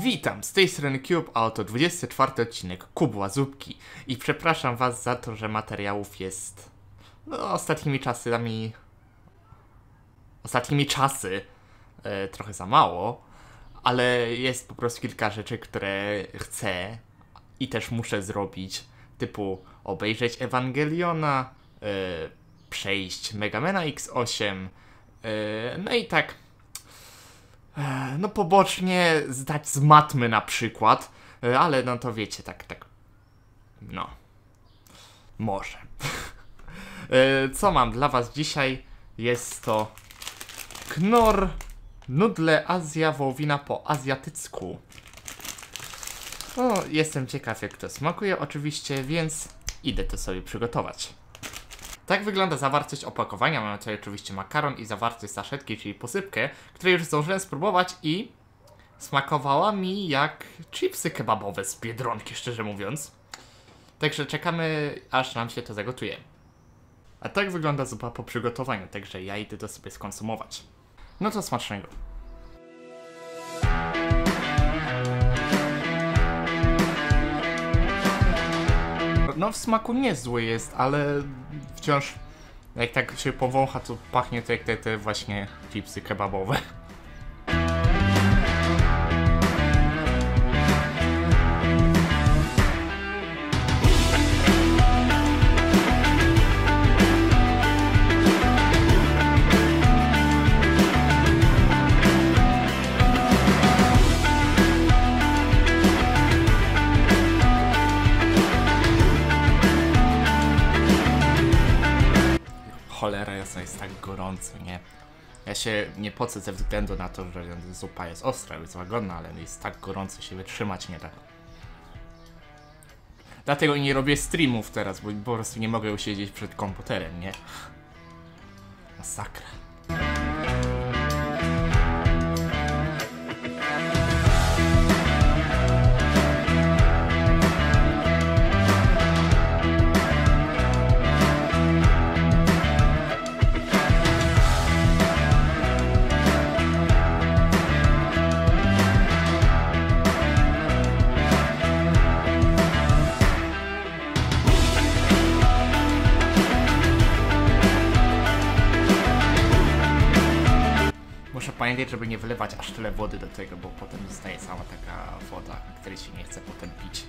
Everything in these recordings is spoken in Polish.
Witam, z tej strony Cube, a oto 24 odcinek Kubła Zupki. I przepraszam was za to, że materiałów jest... no, ostatnimi czasy trochę za mało. Ale jest po prostu kilka rzeczy, które chcę i też muszę zrobić. Typu obejrzeć Ewangeliona, przejść Megamana X8, no i tak... no pobocznie zdać z matmy na przykład, ale no to wiecie, tak, no, może. Co mam dla was dzisiaj? Jest to Knorr Nudle Azja wołowina po azjatycku. No, jestem ciekaw jak to smakuje oczywiście, więc idę to sobie przygotować. Tak wygląda zawartość opakowania. Mamy tutaj oczywiście makaron i zawartość saszetki, czyli posypkę, której już zdążyłem spróbować i smakowała mi jak chipsy kebabowe z Biedronki, szczerze mówiąc. Także czekamy, aż nam się to zagotuje. A tak wygląda zupa po przygotowaniu, także ja idę to sobie skonsumować. No to smacznego. No w smaku niezły jest, ale wciąż jak tak się powącha, to pachnie to jak te właśnie chipsy kebabowe. Cholera jasna, jest tak gorąco, nie? Ja się nie pocę ze względu na to, że zupa jest ostra, jest łagodna, ale jest tak gorąco, się wytrzymać nie da. Dlatego nie robię streamów teraz, bo po prostu nie mogę usiedzieć przed komputerem, nie? Masakra. Muszę pamiętać, żeby nie wylewać aż tyle wody do tego, bo potem zostaje cała taka woda, której się nie chce potem pić.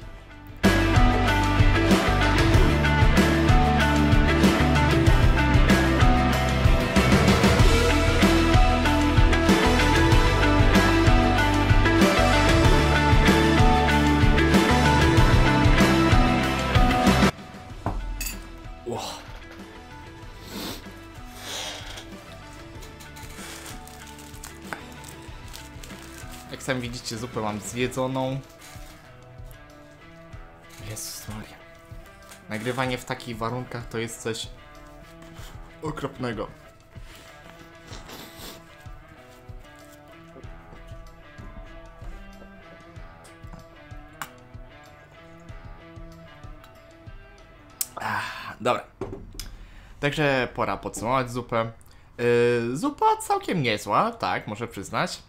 Jak sami widzicie, zupę mam zjedzoną. Jezus Maria. Nagrywanie w takich warunkach to jest coś okropnego. Dobra. Także pora podsumować zupę. Zupa całkiem niezła, tak, muszę przyznać.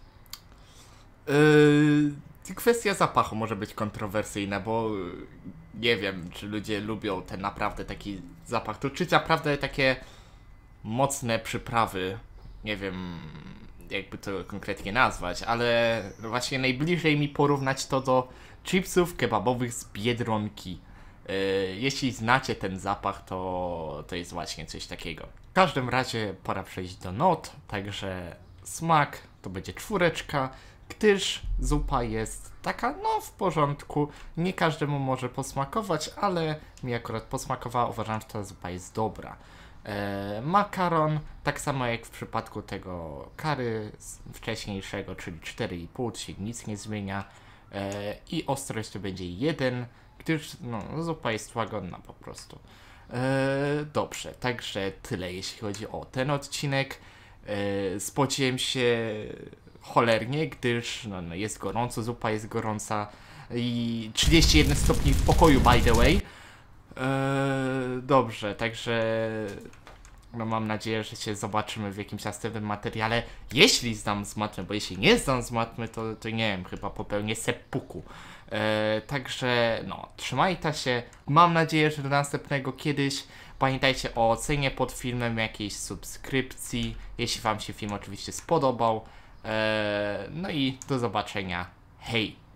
Kwestia zapachu może być kontrowersyjna, bo nie wiem, czy ludzie lubią ten naprawdę taki zapach, czy naprawdę takie mocne przyprawy, nie wiem jakby to konkretnie nazwać, ale właśnie najbliżej mi porównać to do chipsów kebabowych z Biedronki. Jeśli znacie ten zapach, to jest właśnie coś takiego. W każdym razie pora przejść do not, także smak to będzie 4, gdyż zupa jest taka, no w porządku, nie każdemu może posmakować, ale mi akurat posmakowała, uważam, że ta zupa jest dobra. Makaron, tak samo jak w przypadku tego curry wcześniejszego, czyli 4,5, się nic nie zmienia. I ostrość to będzie 1, gdyż no, zupa jest łagodna po prostu. Dobrze, także tyle jeśli chodzi o ten odcinek. Spociłem się cholernie, gdyż no, jest gorąco, zupa jest gorąca i 31 stopni w pokoju, by the way. Dobrze, także No mam nadzieję, że się zobaczymy w jakimś następnym materiale. Jeśli zdam z matmy, bo jeśli nie zdam z matmy, to nie wiem, chyba popełnię seppuku. Także no, trzymajcie się. Mam nadzieję, że do następnego kiedyś. Pamiętajcie o ocenie pod filmem, jakiejś subskrypcji, jeśli wam się film oczywiście spodobał. No i do zobaczenia. Hej!